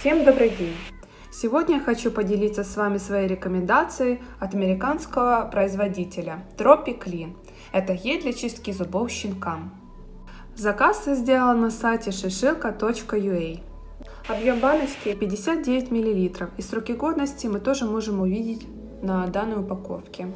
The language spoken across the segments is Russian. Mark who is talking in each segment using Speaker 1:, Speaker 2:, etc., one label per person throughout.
Speaker 1: Всем добрый день! Сегодня я хочу поделиться с вами своей рекомендацией от американского производителя Tropiclean. Это гель для чистки зубов щенкам. Заказ сделан на сайте shishilka.ua. Объем баночки 59 мл, и сроки годности мы тоже можем увидеть на данной упаковке.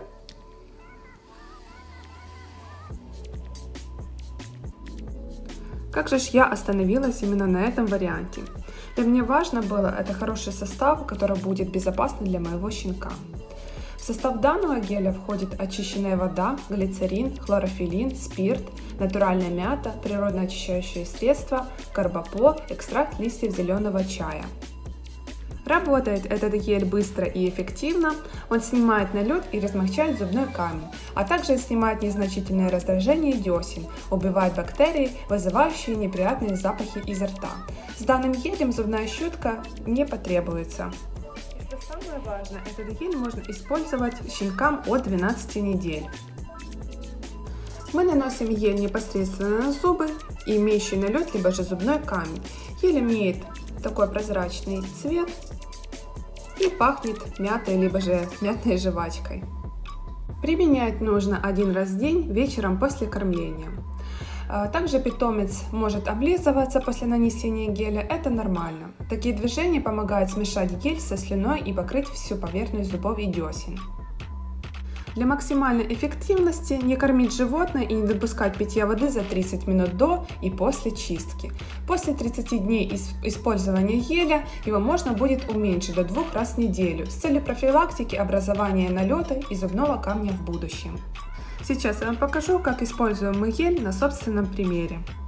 Speaker 1: Как же я остановилась именно на этом варианте? Для меня важно было это хороший состав, который будет безопасный для моего щенка. В состав данного геля входит очищенная вода, глицерин, хлорофиллин, спирт, натуральная мята, природно очищающие средства, карбапо, экстракт листьев зеленого чая. Работает этот гель быстро и эффективно, он снимает налет и размягчает зубной камень, а также снимает незначительное раздражение десен, убивает бактерии, вызывающие неприятные запахи изо рта. С данным гелем зубная щетка не потребуется. И что самое важное, этот гель можно использовать щенкам от 12 недель. Мы наносим гель непосредственно на зубы, имеющий налет, либо же зубной камень. Гель имеет такой прозрачный цвет и пахнет мятой, либо же мятной жвачкой. Применять нужно один раз в день, вечером после кормления. Также питомец может облизываться после нанесения геля, это нормально. Такие движения помогают смешать гель со слюной и покрыть всю поверхность зубов и десен. Для максимальной эффективности не кормить животное и не допускать питья воды за 30 минут до и после чистки. После 30 дней использования геля его можно будет уменьшить до 2 раз в неделю с целью профилактики образования налета и зубного камня в будущем. Сейчас я вам покажу, как используем мы гель на собственном примере.